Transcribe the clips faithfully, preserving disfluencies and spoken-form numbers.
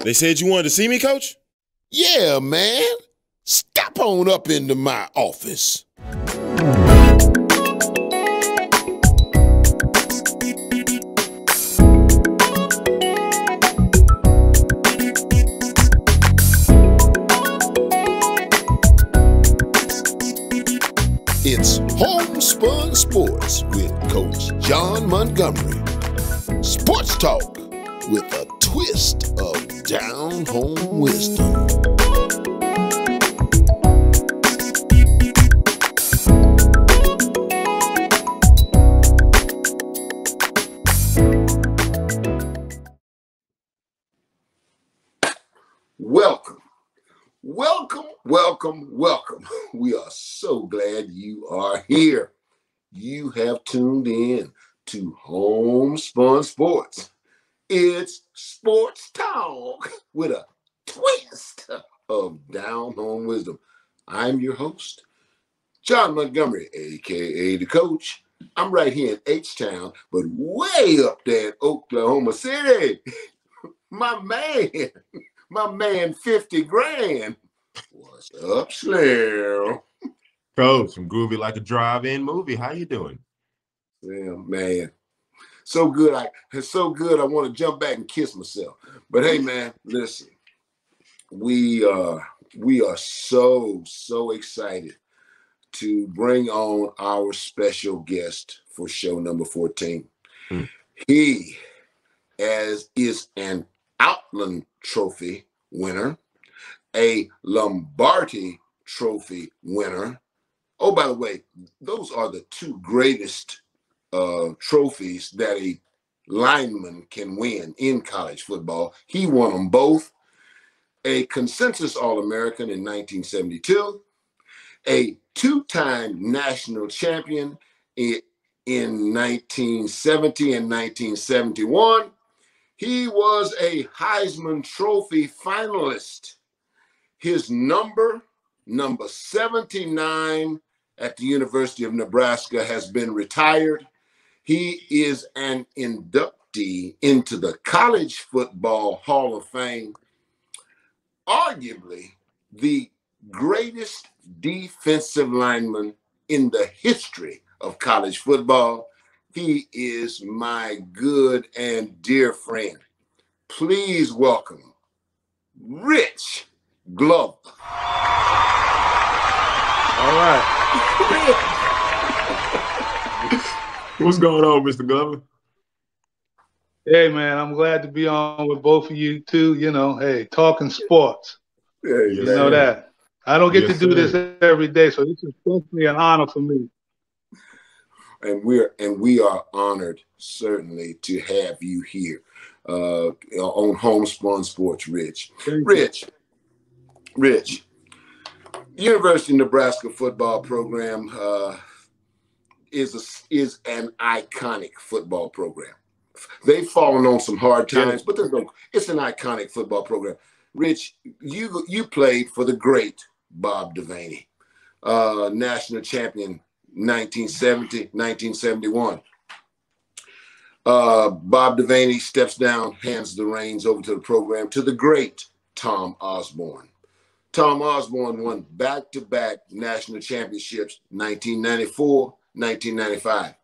They said you wanted to see me, Coach? Yeah, man. Step on up into my office. It's Homespun Sports with Coach John Montgomery. Sports talk with a twist of down-home wisdom. Welcome, welcome, welcome, welcome. We are so glad you are here. You have tuned in to Homespun Sports. It's sports talk with a twist of down-home wisdom. I'm your host, John Montgomery, a k a the Coach. I'm right here in H-Town, but way up there in Oklahoma City. My man, my man fifty grand. What's up, Slim? Coach, I'm groovy like a drive-in movie. How you doing? Yeah, man. So good. I it's so good. I want to jump back and kiss myself. But hey, man, listen. We uh we are so so excited to bring on our special guest for show number fourteen. Hmm. He as is an Outland Trophy winner, a Lombardi Trophy winner. Oh, by the way, those are the two greatest uh, trophies that a lineman can win in college football. He won them both. A consensus All-American in nineteen seventy-two, a two-time national champion in, in nineteen seventy and nineteen seventy-one. He was a Heisman Trophy finalist. His number, number seventy-nine at the University of Nebraska, has been retired. He is an inductee into the College Football Hall of Fame, arguably the greatest defensive lineman in the history of college football. He is my good and dear friend. Please welcome Rich Glover. All right. What's going on, Mister Glover? Hey, man, I'm glad to be on with both of you, too. You know, hey, talking sports. Hey, you man. know that. I don't get yes, to do sir. this every day, so this is definitely an honor for me. And we're and we are honored, certainly, to have you here uh, on Homespun Sports, Rich. Thank Rich, you. Rich, University of Nebraska football program uh, is a, is an iconic football program. They've fallen on some hard times, yeah. but there's no. It's an iconic football program. Rich, you you played for the great Bob Devaney, uh, national champion. nineteen seventy, nineteen seventy-one. Uh, Bob Devaney steps down, hands the reins over to the program to the great Tom Osborne. Tom Osborne won back-to-back national championships, nineteen ninety-four, nineteen ninety-five.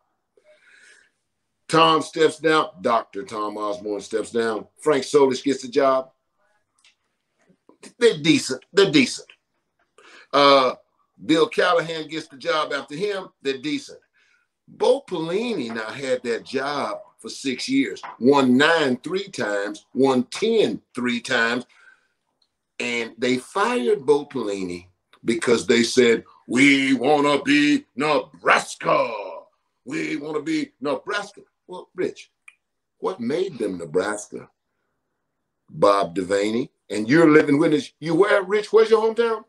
Tom steps down, Doctor Tom Osborne steps down. Frank Solich gets the job. They're decent. They're decent. Uh, Bill Callahan gets the job after him. They're decent. Bo Pelini now had that job for six years. Won nine three times, won ten three times. And they fired Bo Pelini because they said, we want to be Nebraska. We want to be Nebraska. Well, Rich, what made them Nebraska? Bob Devaney. And you're living witness. You where, Rich? Where's your hometown?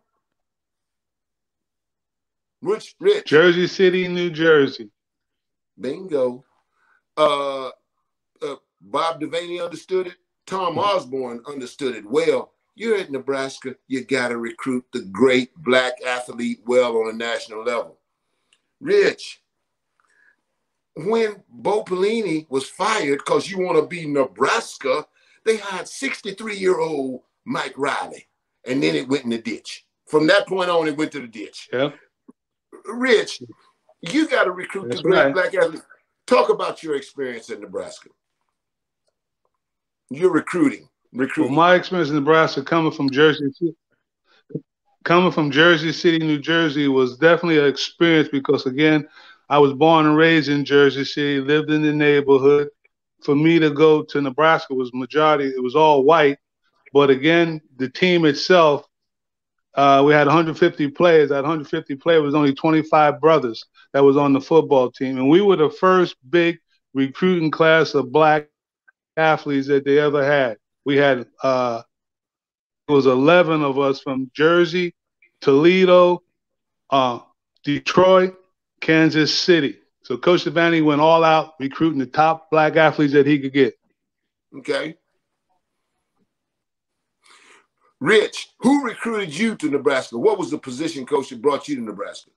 Rich, Rich. Jersey City, New Jersey. Bingo. Uh, uh, Bob Devaney understood it. Tom Osborne understood it well. You're at Nebraska. You got to recruit the great black athlete well on a national level. Rich, when Bo Pelini was fired because you want to be Nebraska, They hired sixty-three-year-old Mike Riley, and then it went in the ditch. From that point on, it went to the ditch. Yep. Rich, you got to recruit That's the great right. black athletes. Talk about your experience in Nebraska. You're recruiting. Recruiting. Well, my experience in Nebraska, coming from Jersey, coming from Jersey City, New Jersey, was definitely an experience because, again, I was born and raised in Jersey City, lived in the neighborhood. For me to go to Nebraska was majority, it was all white. But again, the team itself, uh, we had one hundred fifty players. That one hundred fifty players was only twenty-five brothers that was on the football team. And we were the first big recruiting class of black athletes that they ever had. We had, uh, it was eleven of us from Jersey, Toledo, uh, Detroit, Kansas City. So Coach Devaney went all out recruiting the top black athletes that he could get. Okay. Rich, who recruited you to Nebraska? What was the position coach that brought you to Nebraska?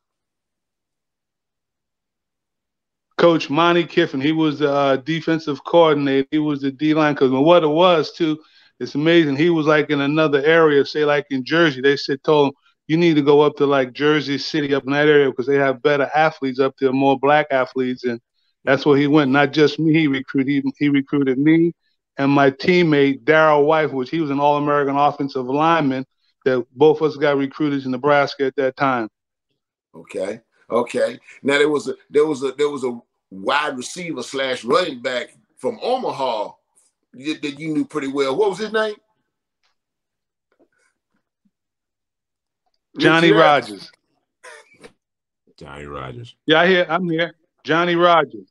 Coach Monty Kiffin. He was the uh, defensive coordinator. He was the D-line coach. And what it was, too, it's amazing. He was like in another area, say like in Jersey. They said, told him, you need to go up to like Jersey City up in that area because they have better athletes up there, more black athletes. And that's where he went. Not just me, he recruited. He, he recruited me and my teammate, Darryl White, which he was an All-American offensive lineman, that both of us got recruited to Nebraska at that time. Okay. Okay. Now there was a there was a there was a wide receiver slash running back from Omaha that you knew pretty well. What was his name? Johnny Richard? Rogers. Johnny Rogers. Yeah, I hear. I'm here. Johnny Rogers.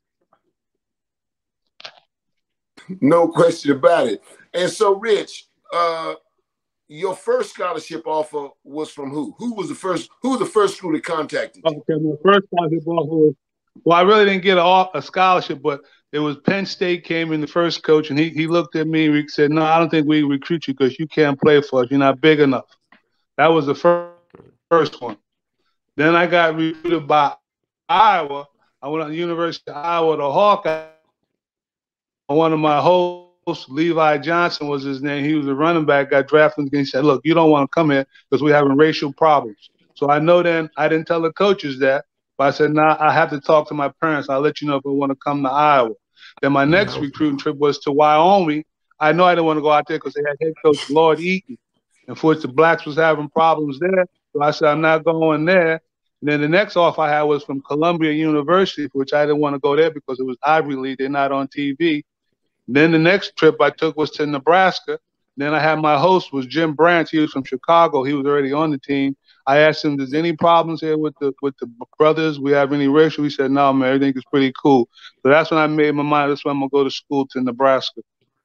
No question about it. And so, Rich, uh, your first scholarship offer was from who? Who was the first? Who was the first school that contacted you? Okay, my first scholarship offer was. Well, I really didn't get a, a scholarship, but it was Penn State came in the first coach, and he he looked at me and said, "No, I don't think we recruit you because you can't play for us. You're not big enough." That was the first first one. Then I got recruited by Iowa. I went to the University of Iowa, the Hawkeye. One of my hosts, Levi Johnson was his name. He was a running back, got drafted. And he said, look, you don't want to come here because we're having racial problems. So I know then I didn't tell the coaches that, but I said, nah, I have to talk to my parents. I'll let you know if I want to come to Iowa. Then my next recruiting trip was to Wyoming. I know I didn't want to go out there because they had head coach Lord Eaton, and for which the blacks was having problems there. So I said, I'm not going there. And then the next offer I had was from Columbia University, which I didn't want to go there because it was Ivy League. They're not on T V. Then the next trip I took was to Nebraska. Then I had my host was Jim Branch. He was from Chicago. He was already on the team. I asked him, "There's any problems here with the with the brothers? We have any racial?" He said, "No, man, everything is pretty cool." So that's when I made my mind. That's when I'm gonna go to school to Nebraska.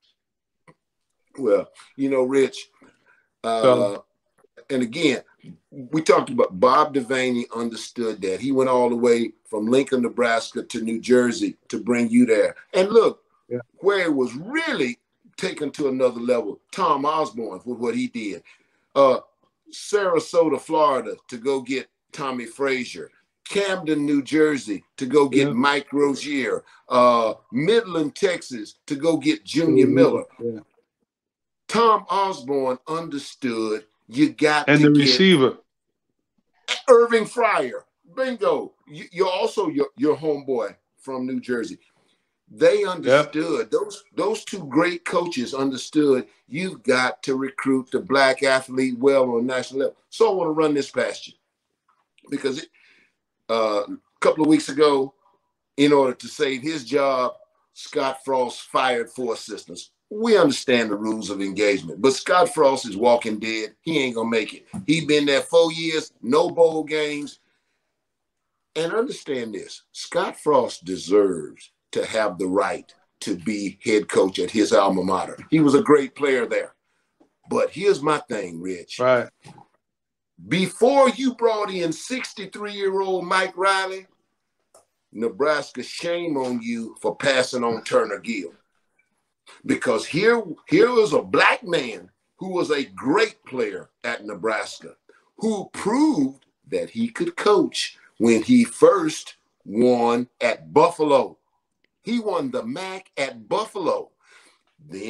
Well, you know, Rich, uh, So, and again, we talked about Bob Devaney understood that. He went all the way from Lincoln, Nebraska to New Jersey to bring you there. And look, yeah. where it was really taken to another level, Tom Osborne with what he did. Uh, Sarasota, Florida to go get Tommy Frazier. Camden, New Jersey to go get Yeah. Mike Rozier. Uh, Midland, Texas to go get Junior Mhm. Miller. Yeah. Tom Osborne understood you got And to the get receiver. Irving Fryer. Bingo. You, you're also your, your homeboy from New Jersey. They understood, yep. those those two great coaches understood you've got to recruit the black athlete well on a national level. So I want to run this past you because it, uh, a couple of weeks ago, in order to save his job, Scott Frost fired four assistants. We understand the rules of engagement, but Scott Frost is walking dead. He ain't going to make it. He's been there four years, no bowl games. And understand this, Scott Frost deserves to have the right to be head coach at his alma mater. He was a great player there. But here's my thing, Rich. Right. Before you brought in sixty-three-year-old Mike Riley, Nebraska, shame on you for passing on Turner Gill. Because here, here was a black man who was a great player at Nebraska, who proved that he could coach when he first won at Buffalo. He won the M A C at Buffalo. Then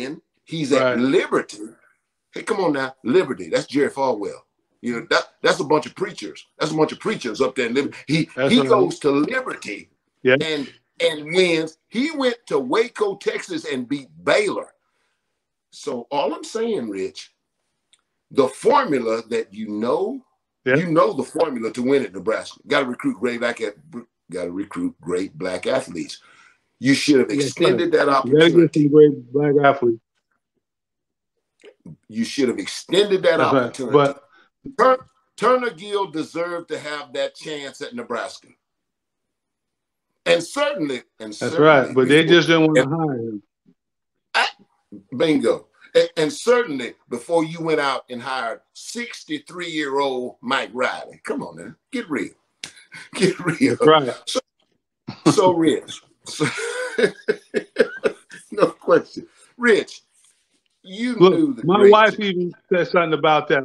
He's right. at Liberty. Hey, come on now, Liberty. That's Jerry Falwell. You know, that that's a bunch of preachers. That's a bunch of preachers up there in Liberty. He that's he right. goes to Liberty yeah. and and wins. He went to Waco, Texas, and beat Baylor. So all I'm saying, Rich, the formula that you know, yeah. you know the formula to win at Nebraska. Got to recruit great black got to recruit great black athletes. You should have extended that opportunity. You got to get some great black athletes. You should have extended that That's opportunity. Right. But Turn, Turner Gill deserved to have that chance at Nebraska. And certainly, and that's certainly right. But they before, just didn't want to hire him. I, bingo. And, and certainly before you went out and hired sixty-three-year-old Mike Riley. Come on now. Get real. Get real. That's right. So, so Rich. So, no question. Rich, you Look, knew the my great wife even said something about that.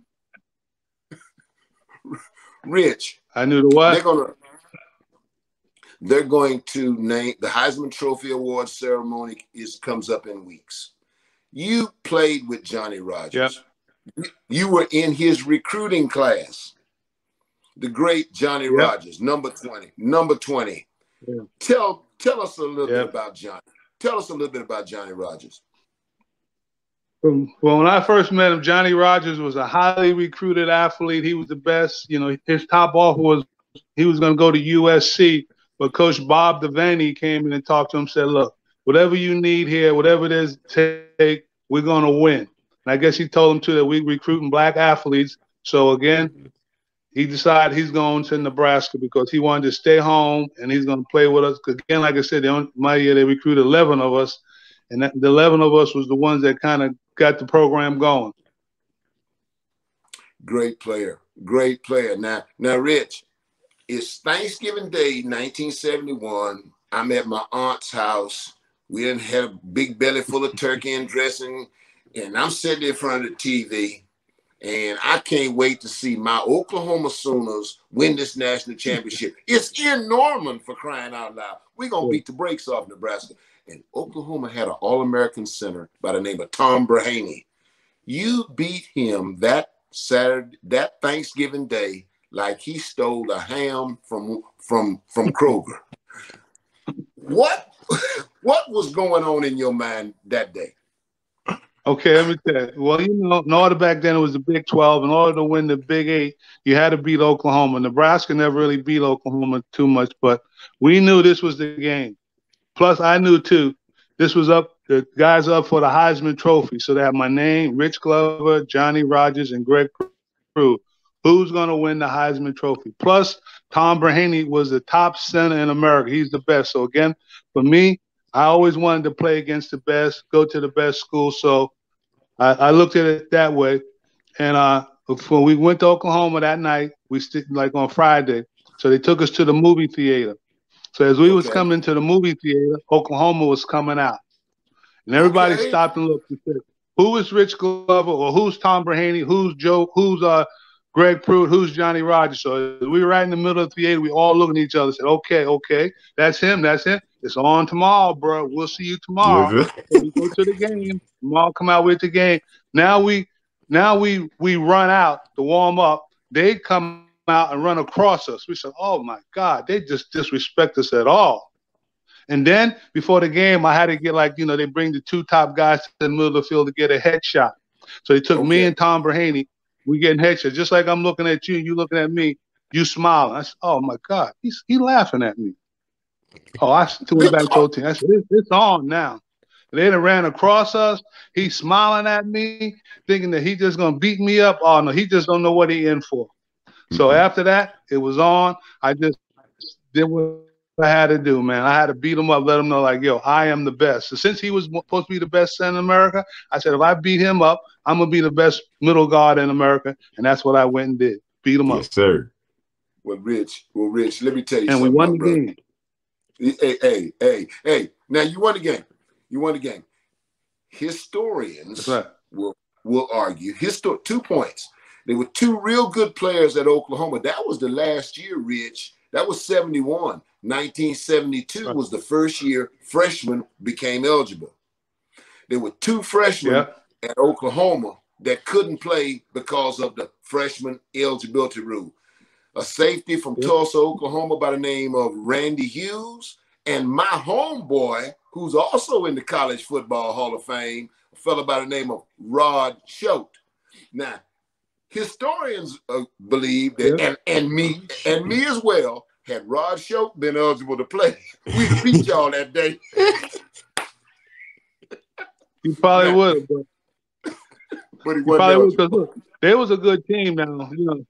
Rich. I knew the what? They're gonna they're going to name the Heisman Trophy Award ceremony is comes up in weeks. You played with Johnny Rodgers. Yep. You were in his recruiting class. The great Johnny Yep. Rodgers, number twenty. Number twenty. Yeah. Tell tell us a little Yep. bit about Johnny. Tell us a little bit about Johnny Rodgers. From, well, when I first met him, Johnny Rodgers was a highly recruited athlete. He was the best. You know, his top offer was he was going to go to U S C, but Coach Bob Devaney came in and talked to him, said, look, whatever you need here, whatever it is, take, we're going to win. And I guess he told him, too, that we're recruiting black athletes. So, again, he decided he's going to Nebraska because he wanted to stay home and he's going to play with us. Again, like I said, they, my year they recruited eleven of us, and that, the eleven of us was the ones that kind of got the program going. Great player. Great player. Now, now, Rich, it's Thanksgiving Day, nineteen seventy-one. I'm at my aunt's house. We didn't have a big belly full of turkey and dressing, and I'm sitting in front of the T V, and I can't wait to see my Oklahoma Sooners win this national championship. It's in Norman, for crying out loud. We're going to beat the brakes off Nebraska. And Oklahoma had an All-American center by the name of Tom Brahaney. You beat him that Saturday, that Thanksgiving Day, like he stole a ham from from from Kroger. What what was going on in your mind that day? Okay, let me tell you. Well, you know, in order back then it was the Big twelve. In order to win the Big Eight, you had to beat Oklahoma. Nebraska never really beat Oklahoma too much, but we knew this was the game. Plus, I knew, too, this was up, the guys up for the Heisman Trophy. So they have my name, Rich Glover, Johnny Rodgers, and Greg Crew. Who's going to win the Heisman Trophy? Plus, Tom Brahaney was the top center in America. He's the best. So, again, for me, I always wanted to play against the best, go to the best school. So I, I looked at it that way. And uh, when we went to Oklahoma that night, we st- like on Friday, so they took us to the movie theater. So as we okay. was coming to the movie theater, Oklahoma was coming out. And everybody okay. stopped and looked and said, who is Rich Glover, or who's Tom Brahaney, who's Joe, who's uh Greg Pruitt, who's Johnny Rodgers? So we were right in the middle of the theater. We all looked at each other and said, okay, okay, that's him, that's him. It's on tomorrow, bro. We'll see you tomorrow. So we go to the game. Tomorrow come out with the game. Now we now we we run out to warm up. They come out and run across us. We said, oh my God, they just disrespect us at all. And then before the game, I had to get like, you know, they bring the two top guys to the middle of the field to get a headshot. So they took okay. me and Tom Brahaney. We getting headshots. Just like I'm looking at you, you looking at me, you smiling. I said, oh my God, he's he laughing at me. Oh, I went back to the team. I said, it's, it's on now. They done ran across us. He's smiling at me, thinking that he just gonna beat me up. Oh no, he just don't know what he in for. So after that, it was on. I just did what I had to do, man. I had to beat him up, let him know, like, yo, I am the best. So since he was supposed to be the best center in America, I said, if I beat him up, I'm going to be the best middle guard in America. And that's what I went and did. Beat him yes, up. Yes, sir. Well, Rich, well, Rich, let me tell you and something. And we won the brother. game. Hey, hey, hey, hey. Now, you won the game. You won the game. Historians right. will, will argue. Histo- two points. There were two real good players at Oklahoma. That was the last year, Rich. That was seventy-one. nineteen seventy-two right. was the first year freshmen became eligible. there were two freshmen Yeah. at Oklahoma that couldn't play because of the freshman eligibility rule. A safety from Yeah. Tulsa, Oklahoma by the name of Randy Hughes, and my homeboy, who's also in the College Football Hall of Fame, a fellow by the name of Rod Choate. Now, historians uh, believe that, Yeah. and, and me, and me as well, had Rod Choate been eligible to play, we'd beat y'all that day. You probably Now, would, but but he you wasn't probably would, eligible. because look, there was a good team now, you know.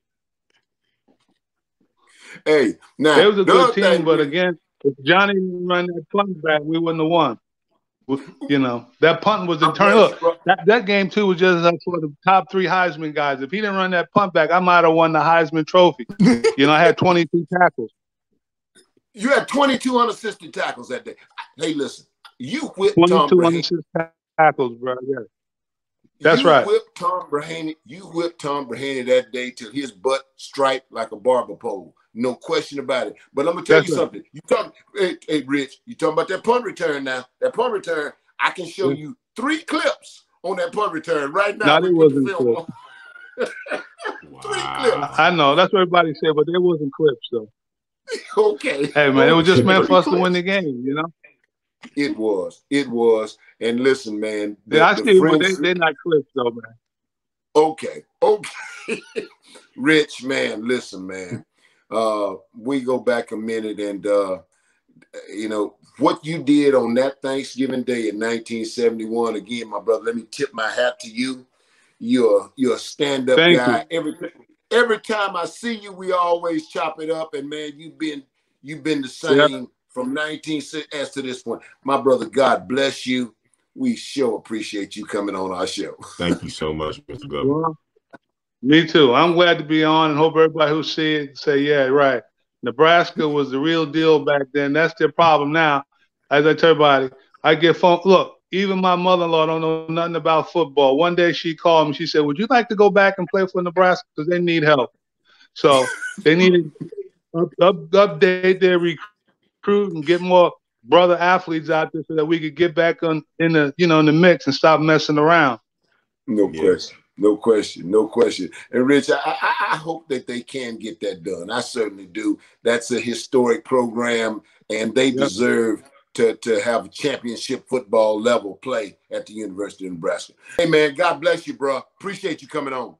Hey, now, There was a the good other team, thing, but Rick, again, if Johnny didn't run that punt back, we wouldn't have won. You know, that punt was the I'm turn. glad you Look, brought, that, that game too was just uh, for the top three Heisman guys. If he didn't run that punt back, I might have won the Heisman Trophy. You know, I had twenty-two tackles. you had twenty-two unassisted tackles that day. Hey, listen, you whipped Tom twenty-two Brady. unassisted tackles, bro. Yeah, that's You right. whipped Tom Brady. You whipped Tom Brady that day till his butt striped like a barber pole. No question about it. But I'm gonna tell That's you right. something. You talk, hey, hey, Rich. You talking about that punt return now? That punt return. I can show Yeah. you three clips on that punt return right now. No, We they put the wasn't film clips. on. Three Wow. clips. I, I know that's what everybody said, but they wasn't clips though. Okay. Hey man, it was just meant for Three us to win clips. the game, you know. It was. It was. And listen, man. The, Yeah, I the see, but they friends. they're not clips though, man. Okay. Okay. Rich, man. Listen, man. Uh, we go back a minute, and uh, you know what you did on that Thanksgiving Day in nineteen seventy-one. Again, my brother, let me tip my hat to you. You're you're a stand-up Thank guy. you. Every every time I see you, we always chop it up. And man, you've been you've been the Yeah. same from nineteen as to this point. My brother, God bless you. We sure appreciate you coming on our show. Thank you so much, Mister Glover. Well, me too. I'm glad to be on, and hope everybody who see it say, yeah, right. Nebraska was the real deal back then. That's their problem now. As I tell everybody, I get phone. Look, even my mother-in-law don't know nothing about football. One day she called me. She said, "Would you like to go back and play for Nebraska? Because they need help." So they need to up, up, update their recruit and get more brother athletes out there so that we could get back on in the you know in the mix and stop messing around. No Yeah. question. No question. No question. And Rich, I, I, I hope that they can get that done. I certainly do. That's a historic program, and they Yep. deserve to, to have a championship football level play at the University of Nebraska. Hey, man, God bless you, bro. Appreciate you coming on.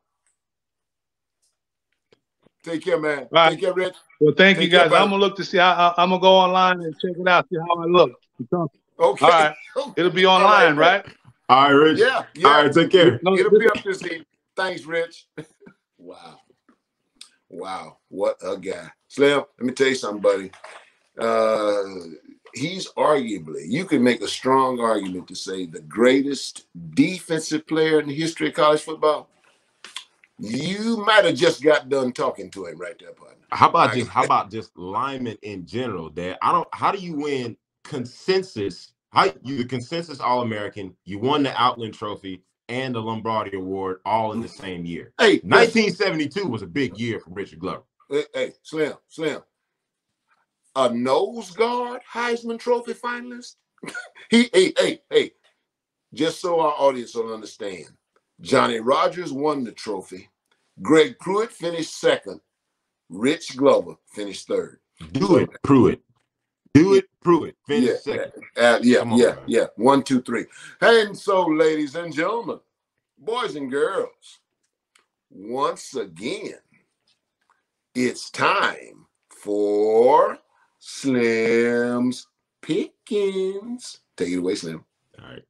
Take care, man. Right. Take care, Rich. Well, thank Take you guys. care, I'm gonna look to see. I, I, I'm gonna go online and check it out, see how I look. Okay. All right. It'll be online, right, right? All right, Rich. Yeah. Yeah. All right, take care. No, It'll be up this evening. Thanks, Rich. Wow. Wow. What a guy. Slim, let me tell you something, buddy. Uh, he's arguably, you can make a strong argument to say the greatest defensive player in the history of college football. You might have just got done talking to him right there, partner. How about just how about just linemen in general, Dad? I don't how do you win consensus? How you the consensus All-American, you won the Outland Trophy and the Lombardi Award all in the same year. Hey, nineteen seventy-two was a big year for Richard Glover. Hey, hey, Slim, Slim. A nose guard Heisman Trophy finalist? he, hey, hey, hey. Just so our audience will understand, Johnny Rogers won the trophy. Greg Pruitt finished second. Rich Glover finished third. Do So, it, Pruitt. Do it, Pruitt. Finish yeah, second. Uh, yeah, Come on, yeah, man. yeah. One, two, three. And so, ladies and gentlemen, boys and girls, once again, it's time for Slim's Pickings. Take it away, Slim. All right.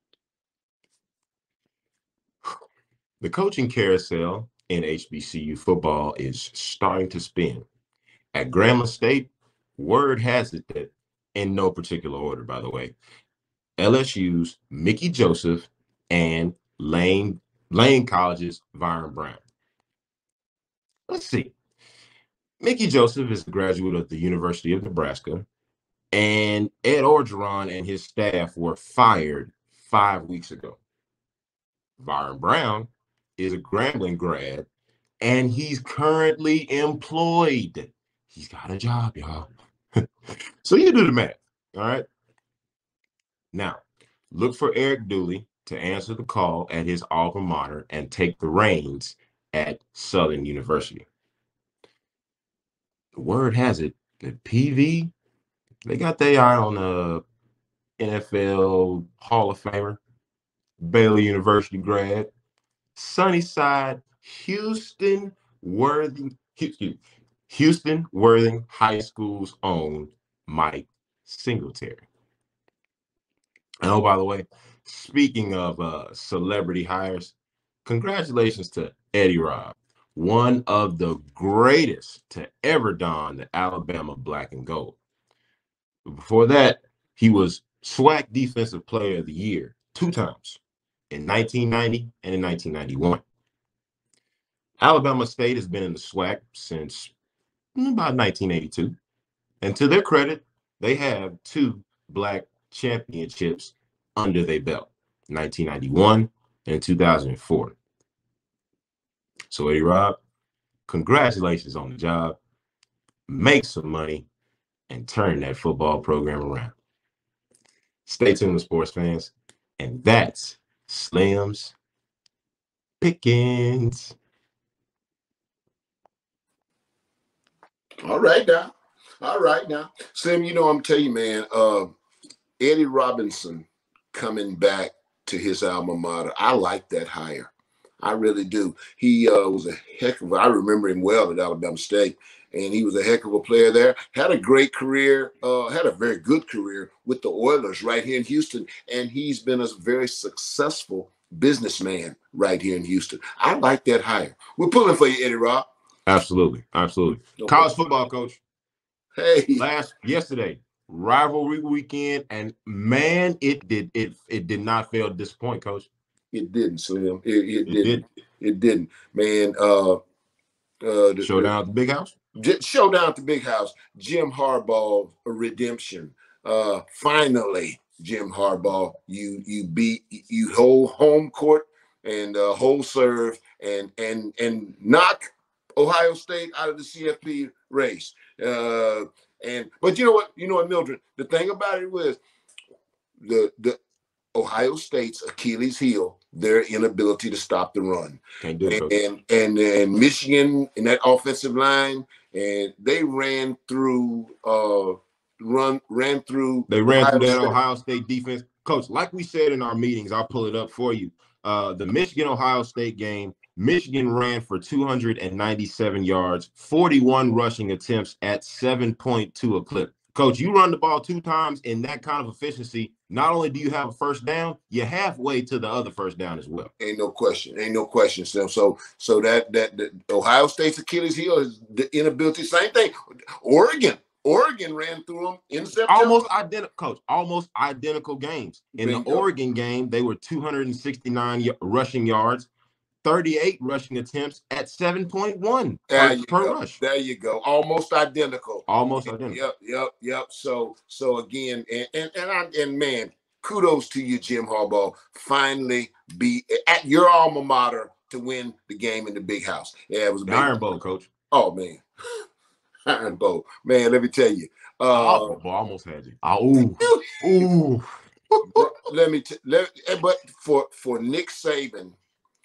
The coaching carousel in H B C U football is starting to spin. At Grambling State, word has it that, in no particular order, by the way, L S U's Mickey Joseph and Lane, Lane College's Byron Brown. Let's see. Mickey Joseph is a graduate of the University of Nebraska, and Ed Orgeron and his staff were fired five weeks ago. Byron Brown is a Grambling grad, and he's currently employed. He's got a job, y'all. So you do the math, all right? Now, Look for Eric Dooley to answer the call at his alma mater and take the reins at Southern University. The word has it that P V, they got their eye on a N F L Hall of Famer, Baylor University grad, Sunnyside, Houston Worthing, Houston Worthing High School's own Mike Singletary. And oh, by the way, speaking of uh, celebrity hires, congratulations to Eddie Robb, one of the greatest to ever don the Alabama black and gold. But before that, he was SWAC Defensive Player of the Year two times, in nineteen ninety and in nineteen ninety-one. Alabama State has been in the SWAC since about nineteen eighty-two. And to their credit, they have two black championships under their belt, nineteen ninety-one and two thousand four. So, Eddie Robb, congratulations on the job. Make some money and turn that football program around. Stay tuned, sports fans. And that's Slim's Pickens. All right now. All right now. Slim, you know, I'm telling you, man, uh, Eddie Robinson coming back to his alma mater. I like that hire. I really do. He uh, was a heck of a, I remember him well at Alabama State, and he was a heck of a player there. Had a great career, uh, had a very good career with the Oilers right here in Houston, and he's been a very successful businessman right here in Houston. I like that hire. We're pulling for you, Eddie Robb. Absolutely. Absolutely. Okay. College football, coach. Hey. Last, yesterday, rivalry weekend, and man, it did it it did not fail to disappoint, coach. It didn't, Slim. It, it, it didn't. Did. It didn't, man. Uh, uh, the, Showdown at the Big House. Showdown at the Big House. Jim Harbaugh redemption. Uh, finally, Jim Harbaugh, you you beat you hold home court and uh, hold serve and and and knock Ohio State out of the C F P race. Uh, and but you know what? You know what, Mildred? The thing about it was the the Ohio State's Achilles heel, their inability to stop the run. Can't do it, and, and and Michigan in that offensive line, and they ran through uh run ran through they ran Ohio through that State. Ohio State defense. Coach, like we said in our meetings, I'll pull it up for you. Uh the Michigan Ohio State game, Michigan ran for two hundred ninety-seven yards, forty-one rushing attempts at seven point two a clip. Coach, you run the ball two times in that kind of efficiency. Not only do you have a first down, you're halfway to the other first down as well. Ain't no question. Ain't no question. So, so, so that that the Ohio State's Achilles heel is the inability. Same thing. Oregon, Oregon ran through them in September. Almost identical, coach. Almost identical games. In Bingo. The Oregon game, they were two hundred sixty-nine rushing yards, thirty-eight rushing attempts at seven point one per, per rush. There you go. Almost identical. Almost identical. Yep, yep, yep. So, so again, and and and, I, and man, kudos to you, Jim Harbaugh. Finally, be at your alma mater to win the game in the Big House. Yeah, it was a the big Iron Bowl, coach. Oh man, Iron Bowl, man. Let me tell you. Uh, oh, well, almost had you. Oh, ooh, ooh. Let me. T- let. But for for Nick Saban.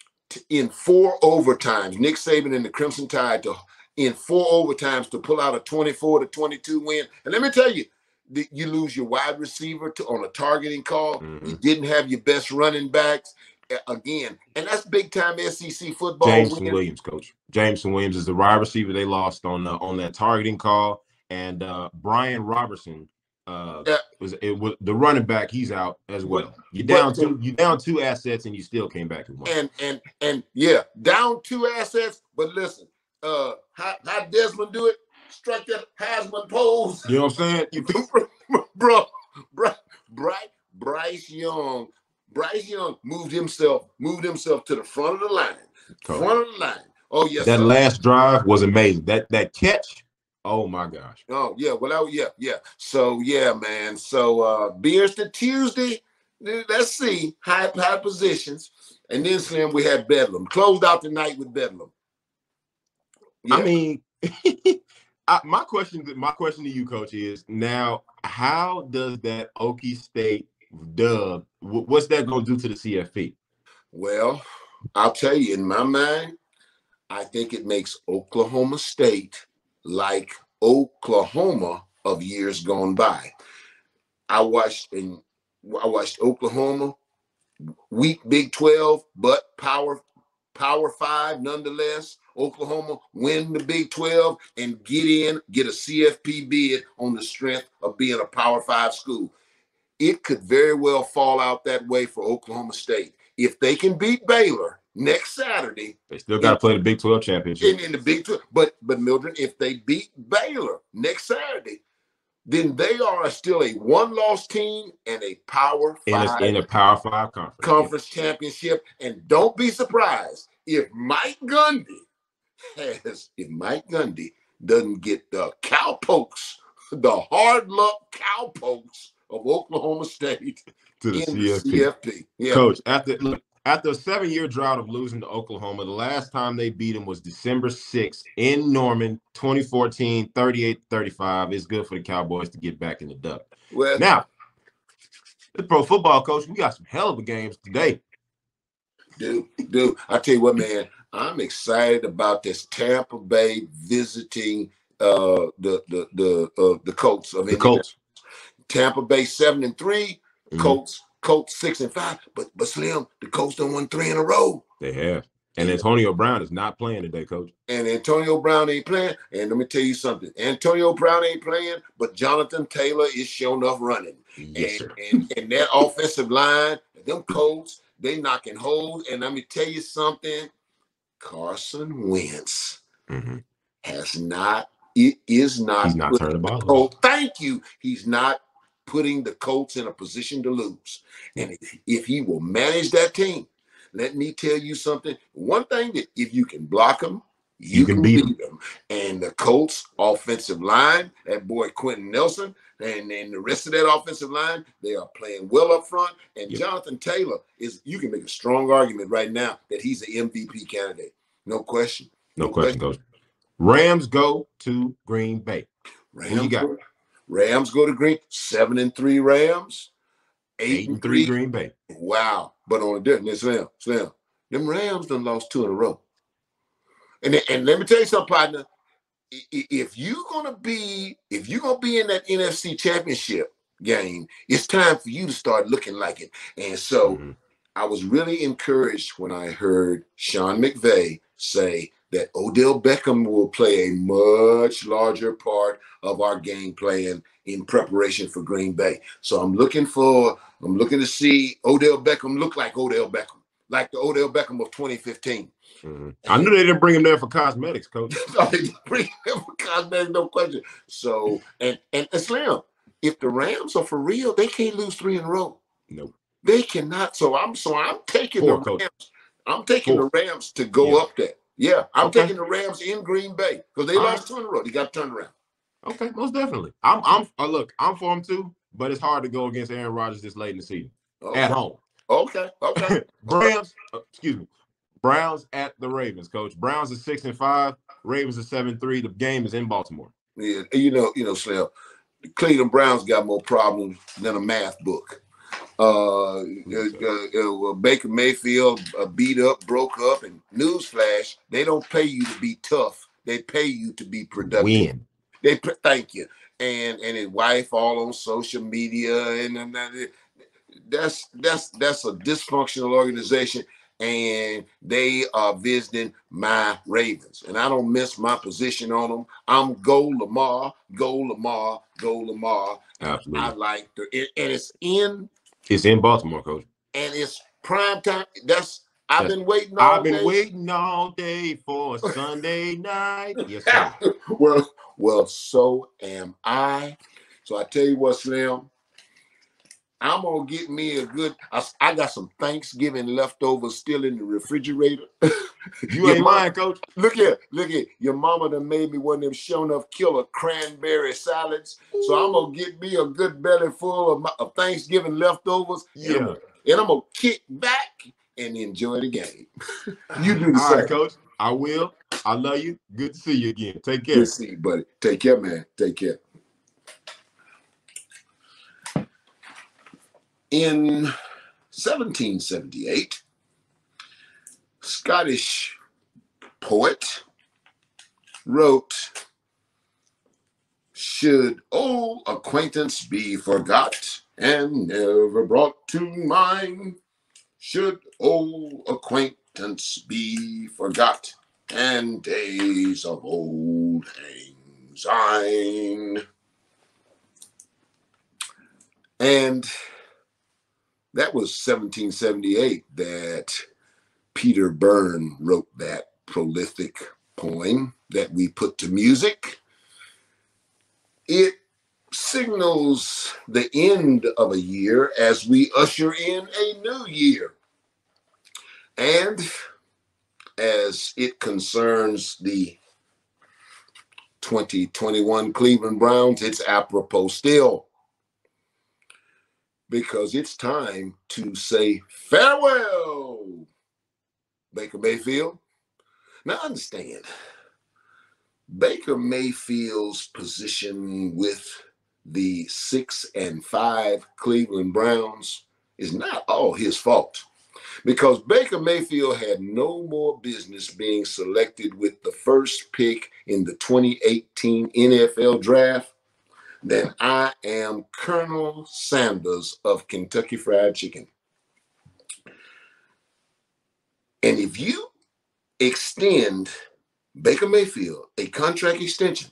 In four overtimes, Nick Saban and the Crimson Tide to in four overtimes to pull out a twenty-four to twenty-two win. And let me tell you, the, you lose your wide receiver to on a targeting call. Mm-hmm. You didn't have your best running backs uh, again, and that's big time S E C football. Jameson win. Williams, coach. Jameson Williams is the wide receiver they lost on uh, on that targeting call, and uh, Brian Robertson. Uh, yeah. was it was the running back? He's out as well. You down but, two, you down two assets, and you still came back and won. And and and yeah, down two assets. But listen, uh, how how Desmond do it? Strike that Heisman pose. You know what I'm saying? You bro, bro, Bryce Bryce Young, Bryce Young moved himself, moved himself to the front of the line, Correct. front of the line. Oh yes, that sir. last drive was amazing. That that catch. Oh my gosh. Oh yeah, well I, yeah, yeah. So yeah, man. So uh beers to Tuesday. Let's see. High high positions. And then Slim, we had Bedlam. Closed out the night with Bedlam. Yeah. I mean, I, my question, my question to you, Coach, is now how does that Okie State dub, what's that going to do to the C F P? Well, I'll tell you, in my mind, I think it makes Oklahoma State like Oklahoma of years gone by. I watched in I watched Oklahoma, weak Big twelve, but power power five nonetheless. Oklahoma win the Big twelve and get in, get a C F P bid on the strength of being a power five school. It could very well fall out that way for Oklahoma State. If they can beat Baylor next Saturday, they still got to play the Big twelve championship. In, in the Big twelve, but but Mildred, if they beat Baylor next Saturday, then they are still a one-loss team and a Power Five in a, in a Power Five conference conference yeah. championship. And don't be surprised if Mike Gundy has if Mike Gundy doesn't get the cowpokes, the hard luck cowpokes of Oklahoma State to the in C F P. The C F P. Yeah. Coach, after look. After a seven-year drought of losing to Oklahoma, the last time they beat them was December sixth in Norman, twenty fourteen, thirty-eight thirty-five. It's good for the Cowboys to get back in the duck. Well, now, the pro football coach, we got some hell of a games today. Dude, dude, I tell you what, man, I'm excited about this Tampa Bay visiting uh, the the the uh, the Colts of the Indiana. Colts. Tampa Bay seven and three, mm-hmm. Colts. Colts six and five, but but Slim, the Colts done won three in a row. They have, and Antonio Brown is not playing today, Coach. And Antonio Brown ain't playing. And let me tell you something: Antonio Brown ain't playing, but Jonathan Taylor is sure enough running. Yes, and, sir. And, and that offensive line, them Colts, they knocking hold. And let me tell you something: Carson Wentz mm-hmm. has not. It is not. He's not turning the ball. Oh, thank you. He's not putting the Colts in a position to lose. And if, if he will manage that team, let me tell you something. One thing that if you can block them, you, you can, can beat them. them. And the Colts offensive line, that boy Quentin Nelson, and then the rest of that offensive line, they are playing well up front. And yep. Jonathan Taylor is, you can make a strong argument right now that he's an M V P candidate. No question. No, no question, question, Coach. Rams go to Green Bay. Rams Who you got? Go, Rams go to Green, seven and three Rams, eight, eight and three Green Bay. Wow. But on a different, Slim, Slim, them Rams done lost two in a row. And, and let me tell you something, partner. If you're gonna be, if you're gonna be in that N F C championship game, it's time for you to start looking like it. And so mm-hmm. I was really encouraged when I heard Sean McVay say that Odell Beckham will play a much larger part of our game plan in preparation for Green Bay. So I'm looking for, I'm looking to see Odell Beckham look like Odell Beckham, like the Odell Beckham of twenty fifteen. Mm-hmm. I knew they didn't bring him there for cosmetics, Coach. They didn't bring him there for cosmetics, no question. So, and, and, and Slim, if the Rams are for real, they can't lose three in a row. Nope. They cannot. So I'm, so I'm taking Four, the Coach. Rams. I'm taking Four. the Rams to go yeah. up there. Yeah, I'm okay. taking the Rams in Green Bay because they All lost right. two in a row. They got to turn around. Okay, most definitely. I'm, I'm. Uh, look, I'm for them too, but it's hard to go against Aaron Rodgers this late in the season Okay. at home. Okay, okay. Browns, uh, excuse me, Browns at the Ravens. Coach, Browns are six and five. Ravens are seven and three. The game is in Baltimore. Yeah, you know, you know, Slim. The Cleveland Browns got more problems than a math book. Uh, uh, uh, Baker Mayfield uh, beat up, broke up, and newsflash, they don't pay you to be tough. They pay you to be productive. Win. They thank you. And and his wife all on social media, and, and that's that's that's a dysfunctional organization. And they are visiting my Ravens, and I don't miss my position on them. I'm go Lamar, go Lamar, go Lamar. Absolutely. I like the and it's in. It's in Baltimore, Coach. And it's prime time. That's I've yes. been waiting all I've been day. waiting all day for Sunday night. Yes, sir. well, well, so am I. So I tell you what, Slim, I'm gonna get me a good. I, I got some Thanksgiving leftovers still in the refrigerator. You ain't lying, Coach. Look here, look here. Your mama done made me one of them show enough killer cranberry salads. Ooh. So I'm gonna get me a good belly full of, my, of Thanksgiving leftovers. Yeah, and I'm, and I'm gonna kick back and enjoy the game. You do the All same. right, Coach. I will. I love you. Good to see you again. Take care. Good to see you, buddy. Take care, man. Take care. In seventeen seventy-eight, Scottish poet wrote, "Should old acquaintance be forgot and never brought to mind? Should old acquaintance be forgot and days of old lang syne?" And that was seventeen seventy-eight that Peter Byrne wrote that prolific poem that we put to music. It signals the end of a year as we usher in a new year. And as it concerns the twenty twenty-one Cleveland Browns, it's apropos still, because it's time to say farewell, Baker Mayfield. Now understand, Baker Mayfield's position with the six and five Cleveland Browns is not all his fault, because Baker Mayfield had no more business being selected with the first pick in the twenty eighteen N F L draft than I am Colonel Sanders of Kentucky Fried Chicken. And if you extend Baker Mayfield a contract extension,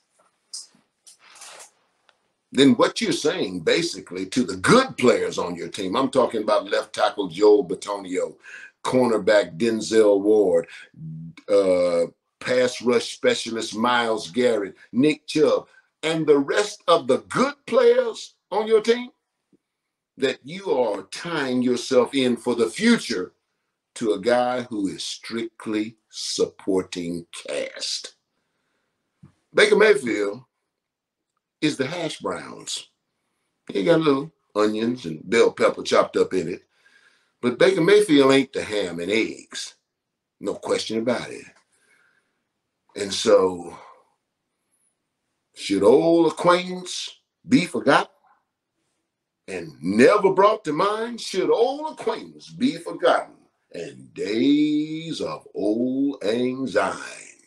then what you're saying basically to the good players on your team, I'm talking about left tackle Joel Bitonio, cornerback Denzel Ward, uh, pass rush specialist Myles Garrett, Nick Chubb, and the rest of the good players on your team, that you are tying yourself in for the future to a guy who is strictly supporting cast. Baker Mayfield is the hash browns. He got little onions and bell pepper chopped up in it. But Baker Mayfield ain't the ham and eggs. No question about it. And so, should old acquaintance be forgotten and never brought to mind? Should old acquaintance be forgotten and days of old lang syne?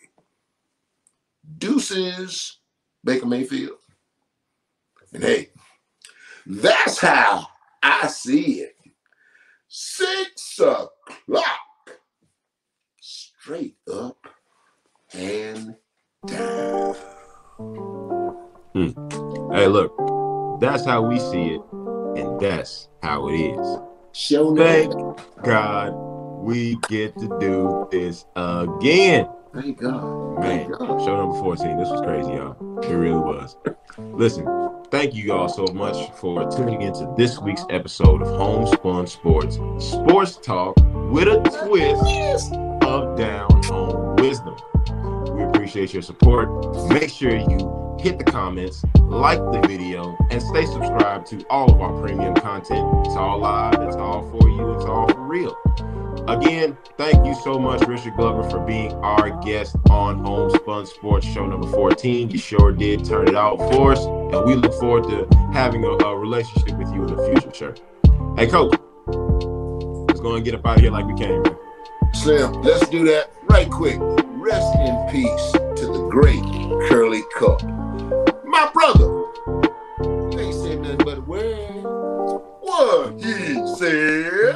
Deuces, Baker Mayfield. And hey, that's how I see it. Six o'clock, straight up and down. Hmm. Hey, look, that's how we see it, and that's how it is. Show Thank me. God we get to do this again. Thank God. Man, Thank God. show number fourteen. This was crazy, y'all. It really was. Listen, thank you all so much for tuning into this week's episode of Homespun Sports, sports talk with a twist of down home wisdom. We appreciate your support. Make sure you hit the comments, like the video, and stay subscribed to all of our premium content. It's all live, it's all for you, it's all for real. Again, thank you so much, Richard Glover, for being our guest on Homespun Sports Show number fourteen. You sure did turn it out for us, and we look forward to having a, a relationship with you in the future, sir. Hey, Coach, let's go and get up out of here like we came, man. Slim, let's do that right quick. Rest in peace to the great Curly Cup. My brother, you ain't said nothing but a word. What he said.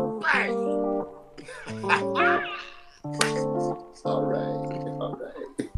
Bang. All right, all right.